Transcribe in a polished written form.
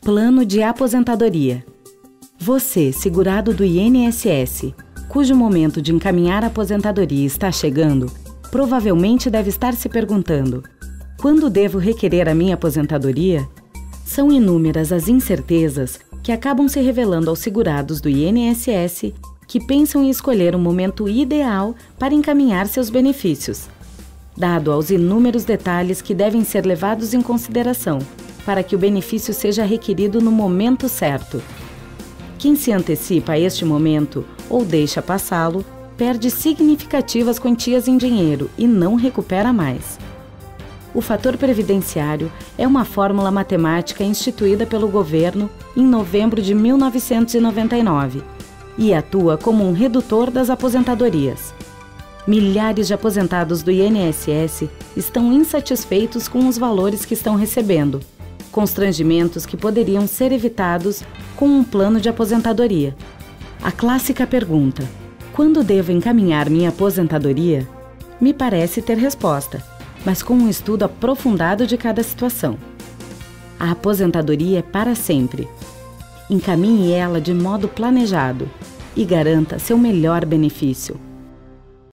Plano de aposentadoria. Você, segurado do INSS, cujo momento de encaminhar a aposentadoria está chegando, provavelmente deve estar se perguntando: quando devo requerer a minha aposentadoria? São inúmeras as incertezas que acabam se revelando aos segurados do INSS que pensam em escolher o momento ideal para encaminhar seus benefícios, dado aos inúmeros detalhes que devem ser levados em consideração para que o benefício seja requerido no momento certo. Quem se antecipa a este momento ou deixa passá-lo, perde significativas quantias em dinheiro e não recupera mais. O fator previdenciário é uma fórmula matemática instituída pelo governo em novembro de 1999 e atua como um redutor das aposentadorias. Milhares de aposentados do INSS estão insatisfeitos com os valores que estão recebendo, constrangimentos que poderiam ser evitados com um plano de aposentadoria. A clássica pergunta: quando devo encaminhar minha aposentadoria? Me parece ter resposta, mas com um estudo aprofundado de cada situação. A aposentadoria é para sempre. Encaminhe ela de modo planejado e garanta seu melhor benefício.